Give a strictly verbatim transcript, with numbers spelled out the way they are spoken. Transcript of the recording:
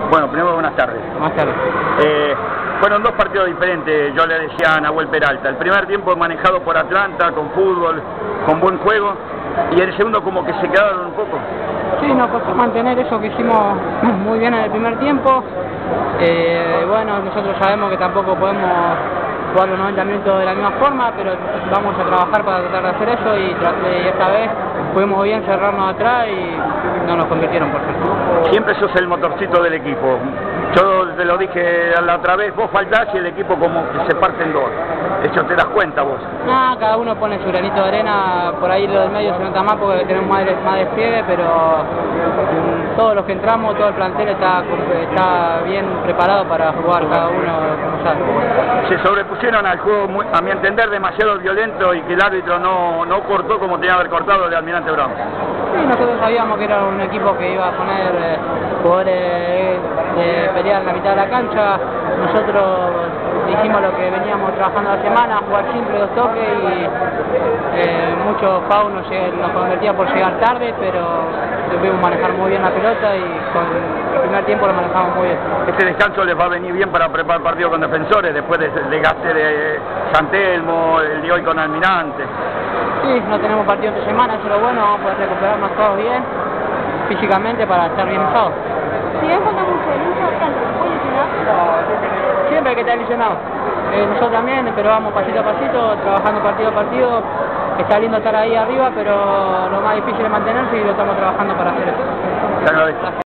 Bueno, primero buenas tardes. Buenas tardes. Eh, fueron dos partidos diferentes, yo le decía a Nahuel Peralta. El primer tiempo manejado por Atlanta, con fútbol, con buen juego, y el segundo como que se quedaron un poco. Sí, nos costó mantener eso que hicimos muy bien en el primer tiempo. Eh, bueno, nosotros sabemos que tampoco podemos jugar los noventa minutos de la misma forma, pero vamos a trabajar para tratar de hacer eso, y, y esta vez pudimos bien cerrarnos atrás y no nos convirtieron, por cierto. Siempre sos el motorcito del equipo. Yo te lo dije la otra vez, vos faltás y el equipo como que se parte en dos. Eso te das cuenta vos. No, cada uno pone su granito de arena, por ahí lo del medio se nota más porque tenemos más, más despliegue, pero um, todos los que entramos, todo el plantel está, está bien preparado para jugar cada uno como sabe. Se sobrepusieron al juego, muy, a mi entender, demasiado violento, y que el árbitro no, no cortó como tenía que haber cortado el de Almirante Brown. Sí, nosotros sabíamos que era un equipo que iba a poner eh, jugadores de pelear en la mitad de la cancha. Nosotros hicimos lo que veníamos trabajando la semana, jugar simple, dos toques, y eh, muchos fouls nos, nos convertían por llegar tarde, pero supimos manejar muy bien la pelota y con el primer tiempo lo manejamos muy bien. Este descanso les va a venir bien para preparar partido con Defensores, después del desgaste de San Telmo, el de hoy con Almirante. Sí, no tenemos partido entre semana, eso es lo bueno, vamos a poder recuperarnos todos bien, físicamente, para estar bien el sábado. Si bien falta mucho, ¿nunca tanto? ¿Puede lesionar? Siempre hay que estar lesionado. Eh, nosotros también, pero vamos pasito a pasito, trabajando partido a partido. Está lindo estar ahí arriba, pero lo más difícil es mantenerse y lo estamos trabajando para hacer eso. Te agradezco.